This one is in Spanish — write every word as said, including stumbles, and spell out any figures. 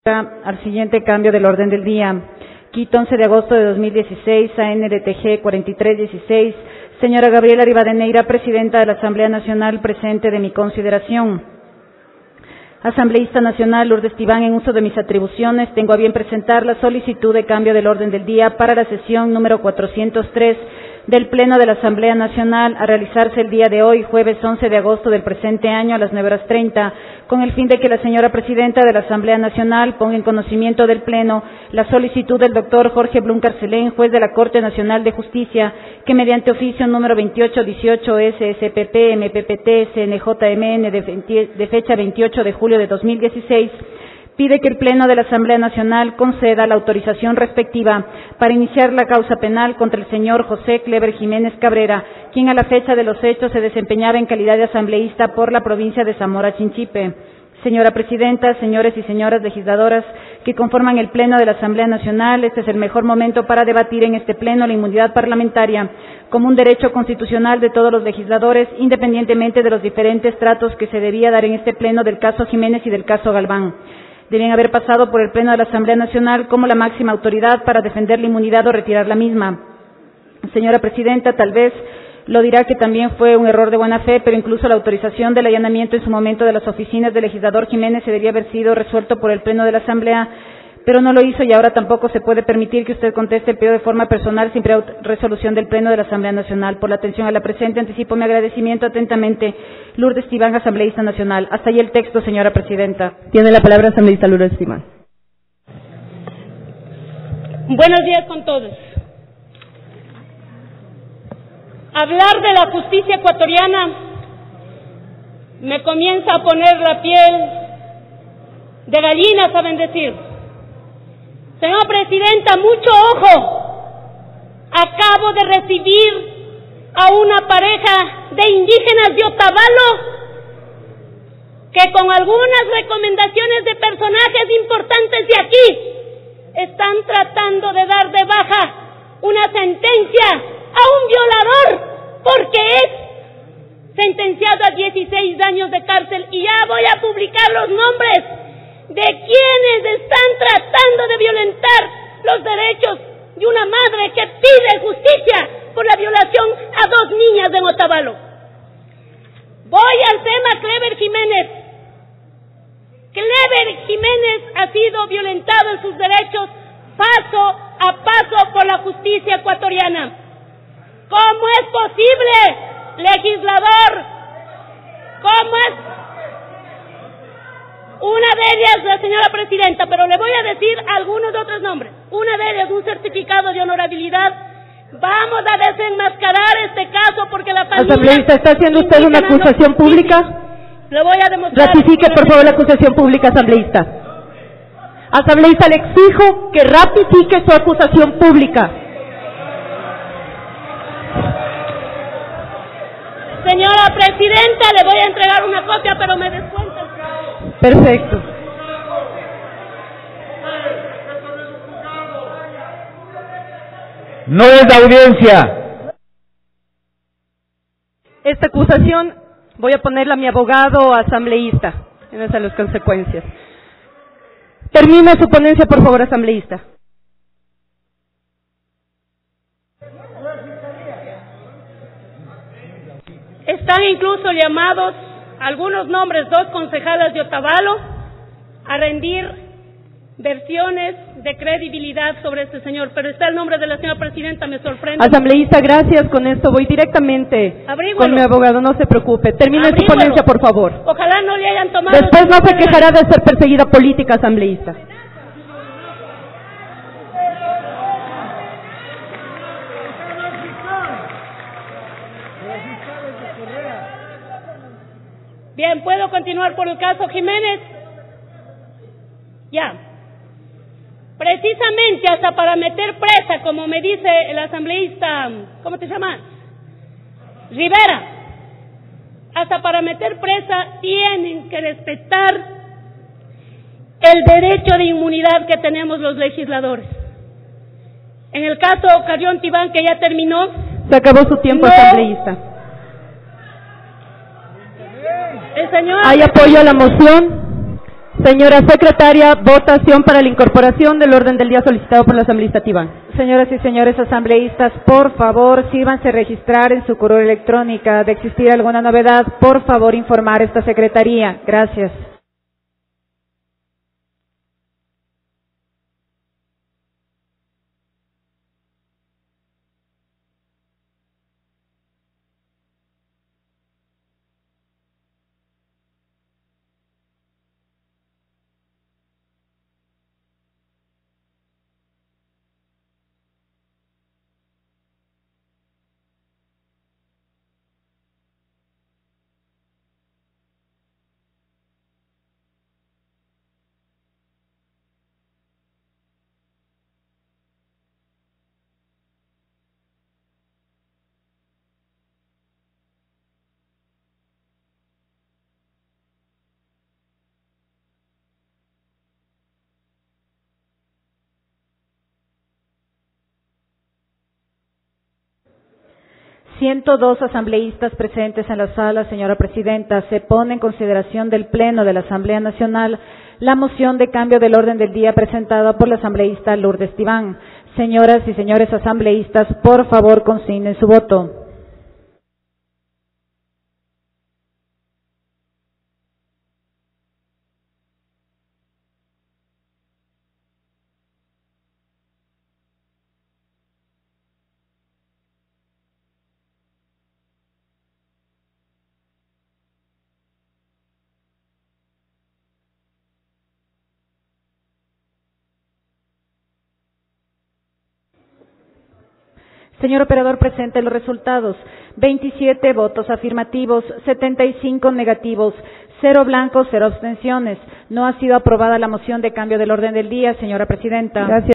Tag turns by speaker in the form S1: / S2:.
S1: Al siguiente cambio del orden del día. Quito, once de agosto de dos mil dieciséis, A N R T G cuarenta y tres dieciséis. Señora Gabriela Rivadeneira, Presidenta de la Asamblea Nacional, presente de mi consideración. Asambleísta Nacional Lourdes Tibán, en uso de mis atribuciones, tengo a bien presentar la solicitud de cambio del orden del día para la sesión número cuatrocientos tres del Pleno de la Asamblea Nacional a realizarse el día de hoy, jueves once de agosto del presente año a las nueve horas treinta, con el fin de que la señora Presidenta de la Asamblea Nacional ponga en conocimiento del Pleno la solicitud del doctor Jorge Blum Carcelén, juez de la Corte Nacional de Justicia, que mediante oficio número veintiocho dieciocho S S P P M P P T C N J M N de, de fecha veintiocho de julio de dos mil dieciséis, pide que el Pleno de la Asamblea Nacional conceda la autorización respectiva para iniciar la causa penal contra el señor José Clever Jiménez Cabrera, quien a la fecha de los hechos se desempeñaba en calidad de asambleísta por la provincia de Zamora Chinchipe. Señora Presidenta, señores y señoras legisladoras que conforman el Pleno de la Asamblea Nacional, este es el mejor momento para debatir en este Pleno la inmunidad parlamentaria como un derecho constitucional de todos los legisladores, independientemente de los diferentes tratos que se debía dar en este Pleno del caso Jiménez y del caso Galván. Deben haber pasado por el Pleno de la Asamblea Nacional como la máxima autoridad para defender la inmunidad o retirar la misma. Señora Presidenta, tal vez lo dirá que también fue un error de buena fe, pero incluso la autorización del allanamiento en su momento de las oficinas del legislador Jiménez se debería haber sido resuelto por el Pleno de la Asamblea, pero no lo hizo y ahora tampoco se puede permitir que usted conteste el pedido de forma personal sin resolución del Pleno de la Asamblea Nacional. Por la atención a la presente, anticipo mi agradecimiento atentamente. Lourdes Tibán, Asambleísta Nacional. Hasta ahí el texto, señora Presidenta.
S2: Tiene la palabra asambleísta Lourdes Tibán.
S3: Buenos días con todos. Hablar de la justicia ecuatoriana me comienza a poner la piel de gallina, saben decir. Señora Presidenta, mucho ojo. Acabo de recibir a una pareja de indígenas de Otavalo que con algunas recomendaciones de personajes importantes de aquí están tratando de dar de baja una sentencia a un violador porque es sentenciado a dieciséis años de cárcel, y ya voy a publicar los nombres de quienes están tratando de violentar los derechos de una madre que pide justicia por la violación a dos niñas de Otavalo. Voy al tema Clever Jiménez. Clever Jiménez ha sido violentado en sus derechos paso a paso por la justicia ecuatoriana. ¿Cómo es posible, legislador? ¿Cómo es? Una de ellas, la señora Presidenta, pero le voy a decir algunos de otros nombres. Una de ellas, un certificado de honorabilidad. Vamos a desenmascarar este caso porque la familia...
S2: Asambleísta, ¿está haciendo usted una acusación pública?
S3: Le voy a demostrar...
S2: Ratifique, por favor, la acusación pública, asambleísta. Asambleísta, le exijo que ratifique su acusación pública.
S3: Señora Presidenta, le voy a entregar una copia, pero me descuenta.
S2: Perfecto.
S4: No es de audiencia.
S2: Esta acusación voy a ponerla a mi abogado asambleísta. Esas son las consecuencias. Termina su ponencia, por favor, asambleísta.
S3: Están incluso llamados algunos nombres, dos concejales de Otavalo, a rendir versiones de credibilidad sobre este señor, pero está el nombre de la señora Presidenta, me sorprende.
S2: Asambleísta, gracias, con esto voy directamente
S3: Abríguelo.
S2: Con mi abogado, no se preocupe. Termine
S3: Abríguelo.
S2: su ponencia, por favor.
S3: Ojalá no le hayan tomado...
S2: Después no se quejará de ser perseguida política, asambleísta.
S3: Bien, ¿puedo continuar por el caso Jiménez? Ya. Precisamente hasta para meter presa, como me dice el asambleísta, ¿cómo te llamas? Rivera. Hasta para meter presa tienen que respetar el derecho de inmunidad que tenemos los legisladores. En el caso Carrión Tibán, que ya terminó.
S2: Se acabó su tiempo,
S3: no,
S2: asambleísta.
S3: El señor...
S2: ¿Hay apoyo a la moción? Señora secretaria, votación para la incorporación del orden del día solicitado por la asambleísta Tibán.
S1: Señoras y señores asambleístas, por favor, sírvanse registrar en su curul electrónica. De existir alguna novedad, por favor, informar a esta secretaría. Gracias. ciento dos asambleístas presentes en la sala, señora presidenta. Se pone en consideración del Pleno de la Asamblea Nacional la moción de cambio del orden del día presentada por la asambleísta Lourdes Tibán. Señoras y señores asambleístas, por favor, consignen su voto. Señor operador, presente los resultados. veintisiete votos afirmativos, setenta y cinco negativos, cero blancos, cero abstenciones. No ha sido aprobada la moción de cambio del orden del día, señora presidenta.
S2: Gracias.